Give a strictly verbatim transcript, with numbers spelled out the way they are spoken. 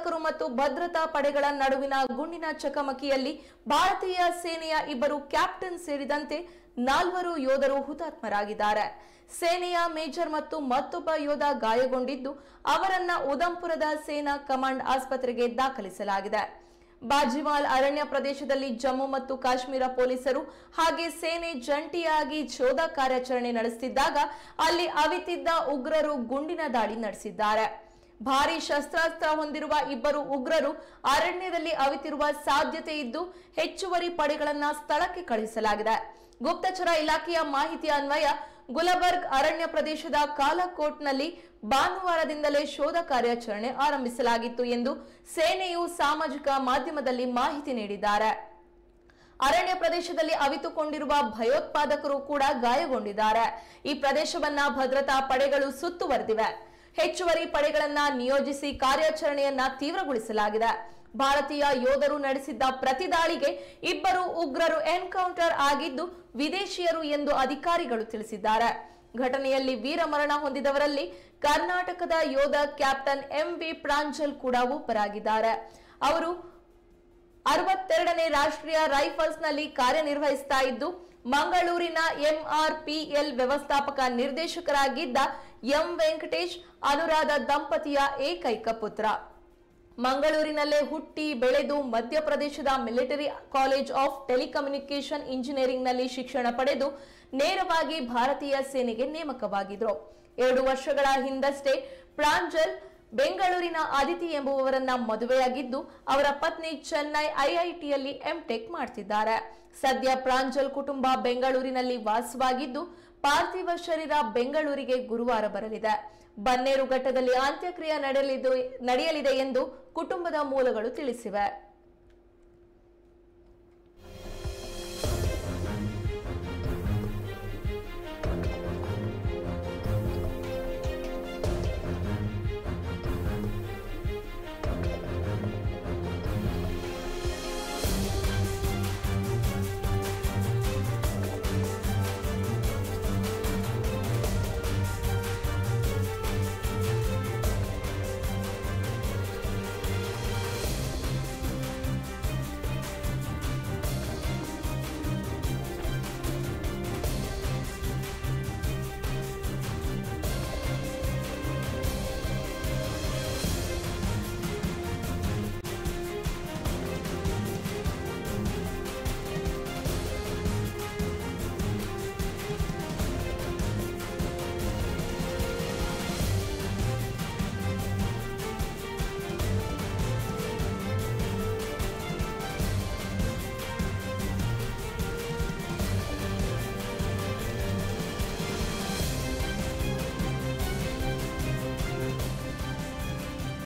ಭಯೋತ್ಪಾದಕರು ಮತ್ತು ಭದ್ರತಾ ಪಡೆಗಳ ನಡುವಿನ ಗುಂಡಿನ ಚಕಮಕಿಯಲ್ಲಿ ಭಾರತೀಯ ಸೇನೆಯ ಇಬ್ಬರು ಕ್ಯಾಪ್ಟನ್ ಸೇರಿದಂತೆ ನಾಲ್ವರು ಯೋಧರು ಹುತಾತ್ಮರಾಗಿದ್ದಾರೆ. ಸೇನೆಯ ಮೇಜರ್ ಮತ್ತು ಮತ್ತೊಬ್ಬ ಯೋಧ ಗಾಯಗೊಂಡಿದ್ದು ಅವರನ್ನ ಉದಂಪುರದ ಸೇನಾ ಕಮಾಂಡ್ ಆಸ್ಪತ್ರೆಗೆ ದಾಖಲಿಸಲಾಗಿದೆ. ಬಾಜಿಮಾಲ್ ಅರಣ್ಯ ಪ್ರದೇಶದಲ್ಲಿ ಜಮ್ಮು ಮತ್ತು ಕಾಶ್ಮೀರ ಪೊಲೀಸರು ಹಾಗೆ ಸೇನೆ ಜಂಟಿಯಾಗಿ ಶೋಧ ಕಾರ್ಯಾಚರಣೆ ನಡೆಸುತ್ತಿದ್ದಾಗ ಅಲ್ಲಿ ಅವಿತಿದ್ದ ಉಗ್ರರು ಗುಂಡಿನ ದಾಳಿ ನಡೆಸಿದ್ದಾರೆ. ಭಾರೀ ಶಸ್ತ್ರಾಸ್ತ್ರ ಹೊಂದಿರುವ ಇಬ್ಬರು ಉಗ್ರರು ಅರಣ್ಯದಲ್ಲಿ ಅವಿತಿರುವ ಸಾಧ್ಯತೆ ಇದ್ದು ಹೆಚ್ಚುವರಿ ಪಡೆಗಳನ್ನ ಸ್ಥಳಕ್ಕೆ ಕಳುಹಿಸಲಾಗಿದೆ. ಗುಪ್ತಚರ ಇಲಾಖೆಯ ಮಾಹಿತಿ ಅನ್ವಯ ಗುಲಬರ್ಗ್ ಅರಣ್ಯ ಪ್ರದೇಶದ ಕಾಲಕೋಟ್ನಲ್ಲಿ ಭಾನುವಾರದಿಂದಲೇ ಶೋಧ ಕಾರ್ಯಾಚರಣೆ ಆರಂಭಿಸಲಾಗಿತ್ತು ಎಂದು ಸೇನೆಯು ಸಾಮಾಜಿಕ ಮಾಧ್ಯಮದಲ್ಲಿ ಮಾಹಿತಿ ನೀಡಿದ್ದಾರೆ. ಅರಣ್ಯ ಪ್ರದೇಶದಲ್ಲಿ ಅವಿತುಕೊಂಡಿರುವ ಭಯೋತ್ಪಾದಕರು ಕೂಡ ಗಾಯಗೊಂಡಿದ್ದಾರೆ. ಈ ಪ್ರದೇಶವನ್ನ ಭದ್ರತಾ ಪಡೆಗಳು ಸುತ್ತುವರೆದಿವೆ. ಹೆಚ್ಚುವರಿ ಪಡೆಗಳನ್ನ ನಿಯೋಜಿಸಿ ಕಾರ್ಯಾಚರಣೆಯನ್ನ ತೀವ್ರಗೊಳಿಸಲಾಗಿದೆ. ಭಾರತೀಯ ಯೋಧರು ನಡೆಸಿದ್ದ ಪ್ರತಿ ದಾಳಿಗೆ ಇಬ್ಬರು ಉಗ್ರರು ಎನ್ಕೌಂಟರ್ ಆಗಿದ್ದು ವಿದೇಶಿಯರು ಎಂದು ಅಧಿಕಾರಿಗಳು ತಿಳಿಸಿದ್ದಾರೆ. ಘಟನೆಯಲ್ಲಿ ವೀರಮರಣ ಹೊಂದಿದವರಲ್ಲಿ ಕರ್ನಾಟಕದ ಯೋಧ ಕ್ಯಾಪ್ಟನ್ ಎಂ ವಿ ಪ್ರಾಂಜಲ್ ಕೂಡ ಒಬ್ಬರಾಗಿದ್ದಾರೆ. ಅವರು ಅರವತ್ತೆರಡನೇ ರಾಷ್ಟ್ರೀಯ ರೈಫಲ್ಸ್ ನಲ್ಲಿ ಕಾರ್ಯನಿರ್ವಹಿಸ್ತಾ ಇದ್ದು ಮಂಗಳೂರಿನ ಎಂಆರ್ಪಿಎಲ್ ವ್ಯವಸ್ಥಾಪಕ ನಿರ್ದೇಶಕರಾಗಿದ್ದ ಎಂ ವೆಂಕಟೇಶ್ ಅನುರಾಧ ದಂಪತಿಯ ಏಕೈಕ ಪುತ್ರ. ಮಂಗಳೂರಿನಲ್ಲೇ ಹುಟ್ಟಿ ಬೆಳೆದು ಮಧ್ಯಪ್ರದೇಶದ military college of telecommunication engineering ನಲ್ಲಿ ಶಿಕ್ಷಣ ಪಡೆದು ನೇರವಾಗಿ ಭಾರತೀಯ ಸೇನೆಗೆ ನೇಮಕವಾಗಿದ್ರು. ಎರಡು ವರ್ಷಗಳ ಹಿಂದಷ್ಟೇ ಪ್ರಾಂಜಲ್ ಬೆಂಗಳೂರಿನ ಅದಿತಿ ಎಂಬುವವರನ್ನ ಮದುವೆಯಾಗಿದ್ದು ಅವರ ಪತ್ನಿ ಚೆನ್ನೈ ಐಐಟಿಯಲ್ಲಿ ಎಂಟೆಕ್ ಮಾಡ್ತಿದ್ದಾರೆ. ಸದ್ಯ ಪ್ರಾಂಜಲ್ ಕುಟುಂಬ ಬೆಂಗಳೂರಿನಲ್ಲಿ ವಾಸವಾಗಿದ್ದು ಪಾರ್ಥಿವ ಶರೀರ ಬೆಂಗಳೂರಿಗೆ ಗುರುವಾರ ಬರಲಿದೆ. ಬನ್ನೇರುಘಟ್ಟದಲ್ಲಿ ಅಂತ್ಯಕ್ರಿಯೆ ನಡೆಯಲಿದೆ ಎಂದು ಕುಟುಂಬದ ಮೂಲಗಳು ತಿಳಿಸಿವೆ.